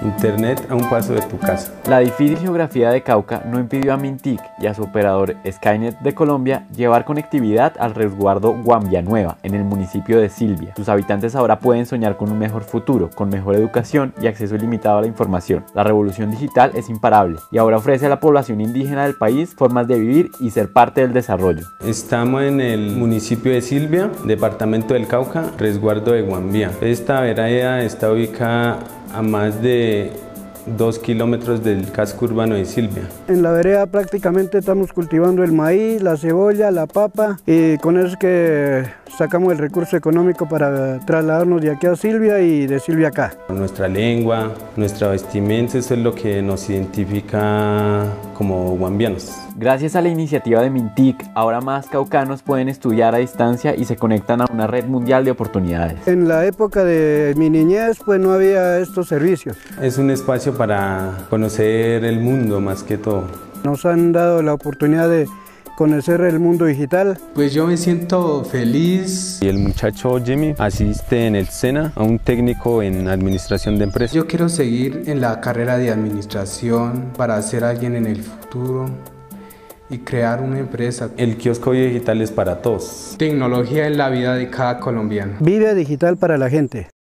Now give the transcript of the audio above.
Internet a un paso de tu casa. La difícil geografía de Cauca no impidió a Mintic y a su operador Skynet de Colombia llevar conectividad al resguardo Guambianueva, en el municipio de Silvia. Sus habitantes ahora pueden soñar con un mejor futuro, con mejor educación y acceso ilimitado a la información. La revolución digital es imparable y ahora ofrece a la población indígena del país formas de vivir y ser parte del desarrollo. Estamos en el municipio de Silvia, departamento del Cauca, resguardo de Guambía. Esta vereda está ubicada a más de 2 kilómetros del casco urbano de Silvia. En la vereda prácticamente estamos cultivando el maíz, la cebolla, la papa, y con eso es que sacamos el recurso económico para trasladarnos de aquí a Silvia y de Silvia acá. Nuestra lengua, nuestra vestimenta, eso es lo que nos identifica como guambianos. Gracias a la iniciativa de Mintic, ahora más caucanos pueden estudiar a distancia y se conectan a una red mundial de oportunidades. En la época de mi niñez pues no había estos servicios. Es un espacio para conocer el mundo más que todo. Nos han dado la oportunidad de conocer el mundo digital. Pues yo me siento feliz. Y el muchacho Jimmy asiste en el SENA a un técnico en administración de empresas. Yo quiero seguir en la carrera de administración para ser alguien en el futuro y crear una empresa. El kiosco digital es para todos. Tecnología en la vida de cada colombiano. Vive digital para la gente.